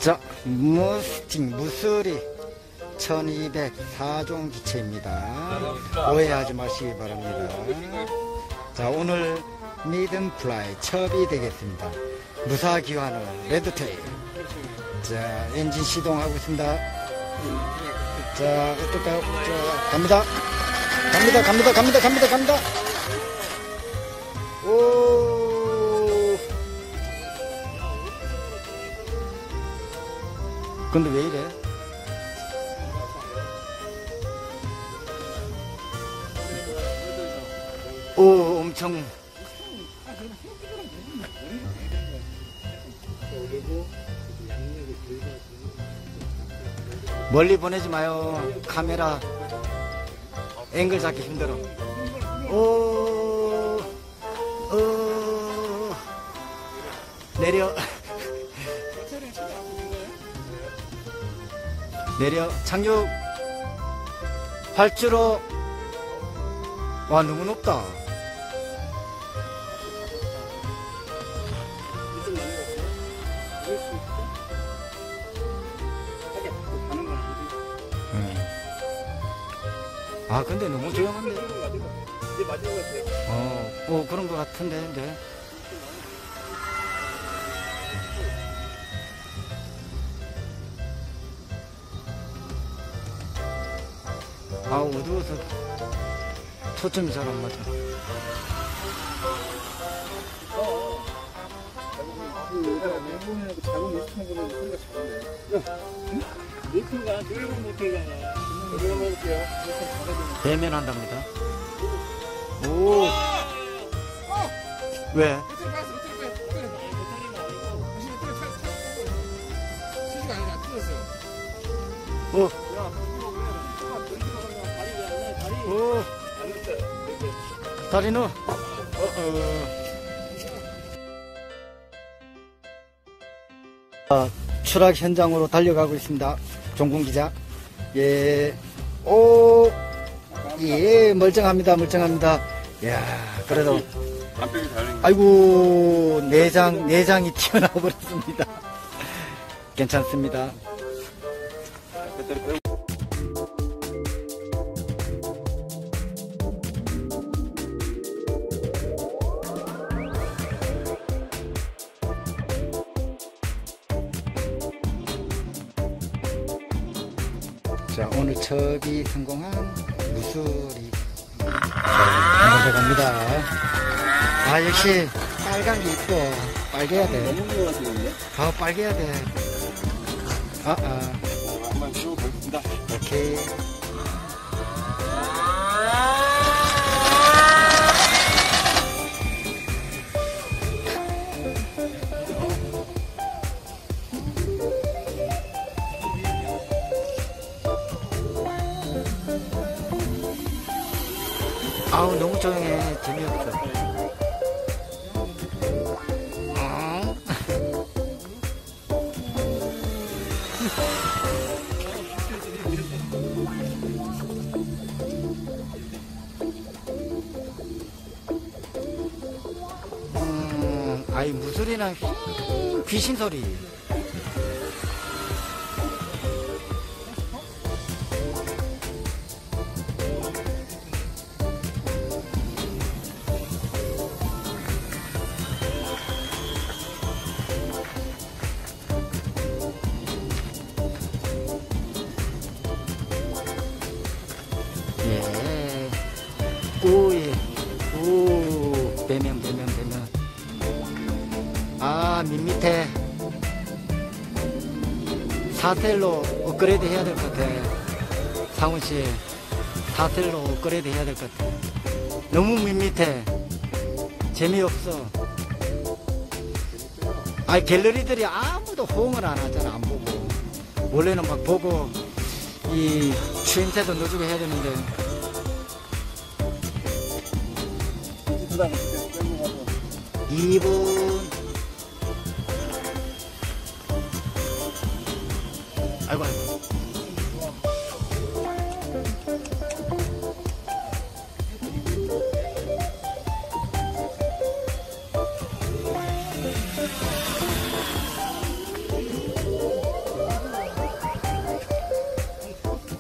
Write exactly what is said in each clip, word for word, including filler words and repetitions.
자, 무스팅 무스리 천이백사 종 기체입니다. 오해하지 마시기 바랍니다. 자, 오늘 미든 플라이 첩이 되겠습니다. 무사 기환을 레드테일. 자, 엔진 시동하고 있습니다. 자, 어떨까요? 자, 갑니다. 갑니다, 갑니다, 갑니다, 갑니다, 갑니다. 오. 근데 왜 이래? 오, 엄청. 멀리 보내지 마요. 카메라 앵글 잡기 힘들어. 오, 오, 내려. 내려. 착륙. 활주로. 와, 너무 높다. 아, 근데 너무 조용한데? 어, 어, 그런 것 같은데, 근데. 아, 어두워서 초점이 잘 안 맞아. 모터가 늘고 모터잖아. 대면한답니다. 오. 왜? 오. 오. 다리는? 어, 어. 아, 추락 현장으로 달려가고 있습니다. 종군 기자. 예. 오. 예, 멀쩡합니다. 멀쩡합니다. 이야, 그래도. 아이고, 내장, 내장이 튀어나와 버렸습니다. 괜찮습니다. 자, 오늘 첩이 성공한 무수리. 네, 갑니다. 아, 역시 빨간 게 이뻐. 빨개야 돼. 아, 빨개야 돼. 아, 아. 한번 씌워보겠습니다. 오케이. 아우, 너무 조용해. 재미없어. 어? 음, 아이, 무소리나 귀신 소리. 예. 오, 예. 오, 배면, 배면, 배면. 아, 밋밋해. 사텔로 업그레이드 해야 될 것 같아. 상훈씨, 사텔로 업그레이드 해야 될 것 같아. 너무 밋밋해. 재미없어. 아, 갤러리들이 아무도 호응을 안 하잖아, 안 보고. 원래는 막 보고, 이 추임새도 넣어주고 해야 되는데. 이 분. 아이고, 아이고.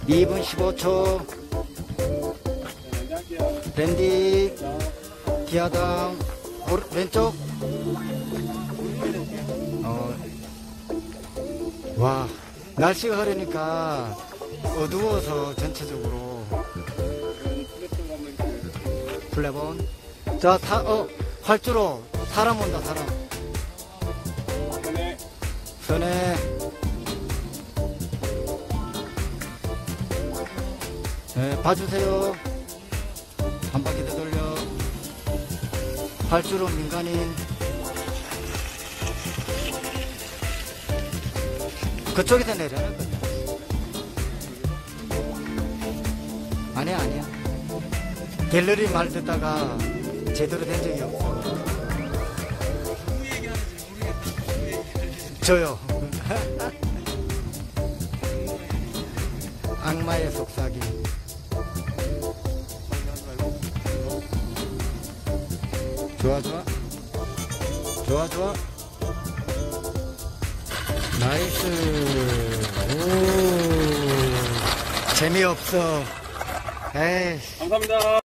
이 분 십오 초. 네, 할게요. 밴디, 자, 기아당, 오른, 왼쪽. 어, 와, 날씨가 흐리니까 어두워서 전체적으로. 플랫폼 가면 그 플레본. 자, 타, 어, 활주로. 사람 온다, 사람. 전에 선에. 네, 봐주세요. 한 바퀴 더 돌려. 활주로 민간인. 그쪽에서 내려놓을 거야. 아니야, 아니야. 갤러리 말 듣다가 제대로 된 적이 없어. 저요. 악마의 속삭임. 좋아, 좋아. 좋아, 좋아. 나이스. 오. 재미없어. 에이. 감사합니다.